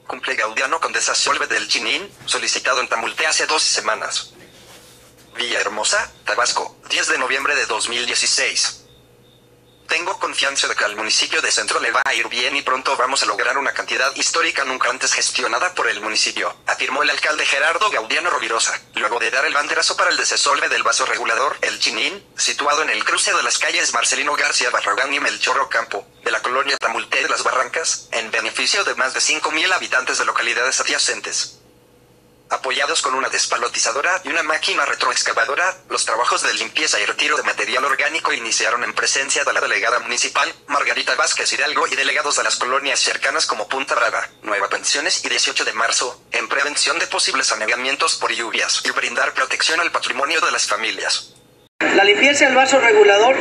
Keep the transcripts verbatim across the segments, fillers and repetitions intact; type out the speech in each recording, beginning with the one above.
cumple Gaudiano con desasolve del Chinín, solicitado en Tamulte hace dos semanas. Villahermosa, Tabasco, diez de noviembre de dos mil dieciséis. Tengo confianza de que al municipio de Centro le va a ir bien y pronto vamos a lograr una cantidad histórica nunca antes gestionada por el municipio, afirmó el alcalde Gerardo Gaudiano Rovirosa, luego de dar el banderazo para el desasolve del vaso regulador, el Chinín, situado en el cruce de las calles Marcelino García Barragán y Melchor Ocampo, de la colonia Tamulte de las Barrancas, en beneficio de más de cinco mil habitantes de localidades adyacentes. Apoyados con una despalotizadora y una máquina retroexcavadora, los trabajos de limpieza y retiro de material orgánico iniciaron en presencia de la delegada municipal, Margarita Vázquez Hidalgo, y delegados de las colonias cercanas como Punta Brava, Nueva Pensiones y dieciocho de marzo, en prevención de posibles anegamientos por lluvias y brindar protección al patrimonio de las familias. La limpieza del vaso regulador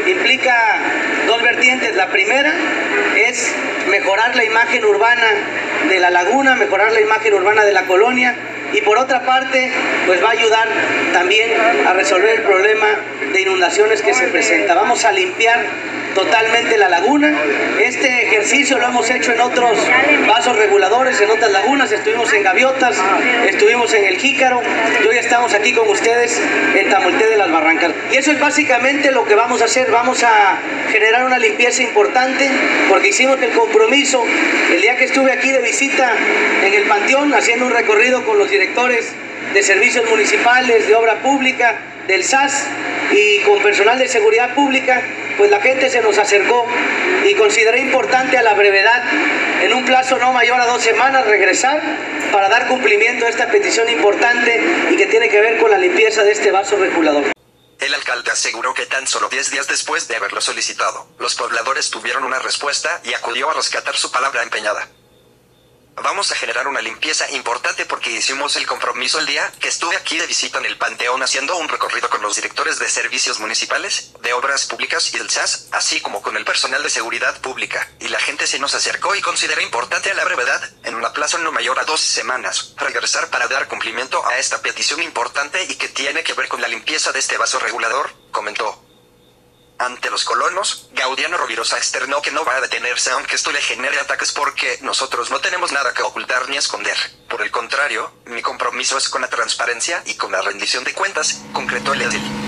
implica dos vertientes. La primera es mejorar la imagen urbana de la laguna, mejorar la imagen urbana de la colonia, y por otra parte, pues va a ayudar también a resolver el problema de inundaciones que se presenta. Vamos a limpiar totalmente la laguna. Este ejercicio lo hemos hecho en otros vasos reguladores, en otras lagunas. Estuvimos en Gaviotas, estuvimos en El Jícaro y hoy estamos aquí con ustedes en Tamulte de las Barrancas. Y eso es básicamente lo que vamos a hacer. Vamos a generar una limpieza importante porque hicimos el compromiso el día que estuve aquí de visita en el Panteón, haciendo un recorrido con los directores de servicios municipales, de obra pública, del S A S y con personal de seguridad pública. Pues la gente se nos acercó y consideré importante a la brevedad, en un plazo no mayor a dos semanas, regresar para dar cumplimiento a esta petición importante y que tiene que ver con la limpieza de este vaso regulador. El alcalde aseguró que tan solo diez días después de haberlo solicitado, los pobladores tuvieron una respuesta y acudió a rescatar su palabra empeñada. Vamos a generar una limpieza importante porque hicimos el compromiso el día que estuve aquí de visita en el Panteón haciendo un recorrido con los directores de servicios municipales, de obras públicas y del S A S, así como con el personal de seguridad pública, y la gente se nos acercó y consideré importante a la brevedad, en una plazo no mayor a dos semanas, regresar para dar cumplimiento a esta petición importante y que tiene que ver con la limpieza de este vaso regulador, comentó. Ante los colonos, Gaudiano Rovirosa externó que no va a detenerse aunque esto le genere ataques porque nosotros no tenemos nada que ocultar ni esconder. Por el contrario, mi compromiso es con la transparencia y con la rendición de cuentas, concretó el edil.